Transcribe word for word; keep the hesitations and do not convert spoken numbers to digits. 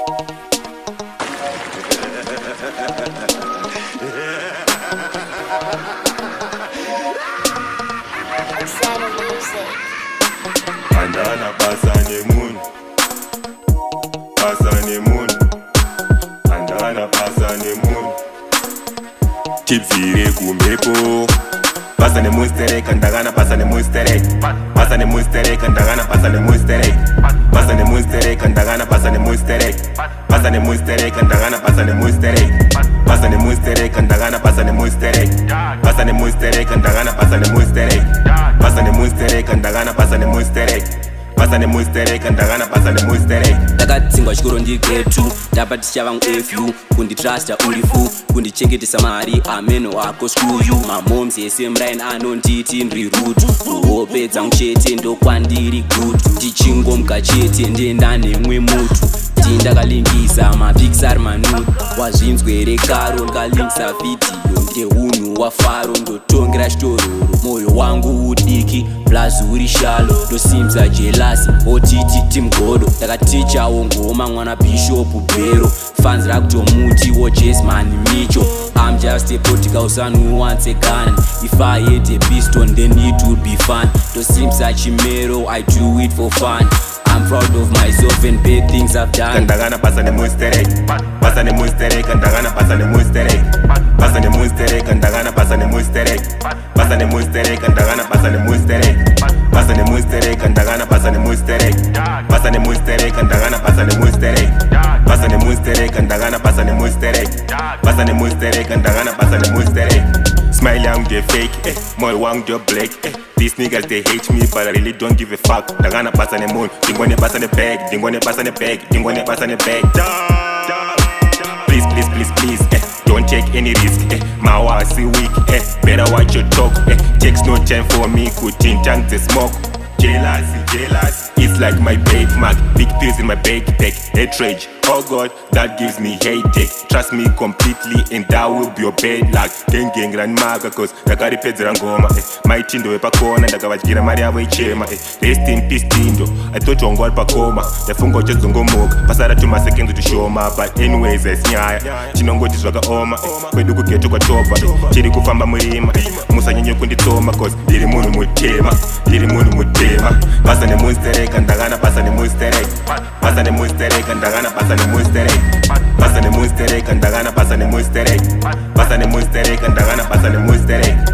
Andana pasa nemun, pasa nemun, andana pasa nemun. Tipsire kumbepo, pasa nemun stere kandagana pasa nemun stere, pasa nemun stere kandagana pasa nemun stere, pasa nemun stere kandagana pasa nemun stere, pasa nemun stere kandagana pasa nemun stere, pasa nemun stere kandagana pasa nemun stere, pasa nemun stere kandagana pasa nemun stere, pasa nemun stere kandagana pasa nemun stere. Pasa ne muistere kandagana pasa ne muistere. Ndakatsingwa chikoro ndiketu ndabatisa vangu efu kunditrasta urifu kundichengetesa mari ameno wako skuyu mamoms ese mrain anonditi ndiri rutu kuhope dzangu chete ndokwandiri gutu tichingomka chete ndenda nemwe mutu tindakalingisa mapixar manu wazvinzwere karo ndakalinkisa vhidhiyo ndeunhu wafaro ndotongera chitororo moyo wangu udiki blazuri shalo ndosimza jelasi otiti timgodo ndakatichawo ngoma mwana bishopu bhero fans rakutomuti wojesman micho I'm just a political son who wants a gun. If I hit a piston then it would be fun. Ndosimza chimero I do it for fun. I'm proud of myself and bad things I've done. Kandagana pasa ne muistere, pasa ne muistere, kandagana pasa ne muistere, pasa ne muistere, kandagana pasa ne muistere, pasa ne muistere, kandagana pasa ne muistere, pasa ne muistere, kandagana pasa ne muistere, pasa ne muistere, kandagana pasa ne muistere, pasa ne muistere, kandagana pasa ne muistere, pasa ne muistere, kandagana pasa ne muistere. Smile young they fake, eh, moy wang they black, eh. These niggas they hate me but I really don't give a fuck. Dagana pasa ne moon, dingwane pasa ne bag, dingwane pasa ne bag, dingwane pasa ne bag. Please, please, please, please, eh, don't take any risk, eh. Mawa see weak, eh, better watch your talk, eh. Takes no time for me, could tin tank the smoke. Jealousy, jealousy, it's like my birthmark. Big pills in my backpack, head rage. Oh God, that gives me headache. Trust me completely and that will be your bad luck. Gang gang grandmaga cause ndakari pedzera ngoma, eh. My tindo wepakona ndakavadikira mari yavo ichema, eh. Rest in peace tindo, I thought wangu wari pakoma. Ndafunga uchazongomoka, pasara tuma seconds tushoma. But anyways esinyaya, chinongoti zvakaoma, eh. Kwedu kugeto kwatopa, eh. Chiri kufamba murima, eh. Musanyanye kunditoma cause ndiri munhu mutema, ndiri munhu mutema. Pasa ne muistere kandagana pasa ne muistere, pasa ne muistere kandagana pasa ne muistere, pasa ne muistere kandagana pasa ne muistere, pasa ne muistere kandagana pasa ne muistere.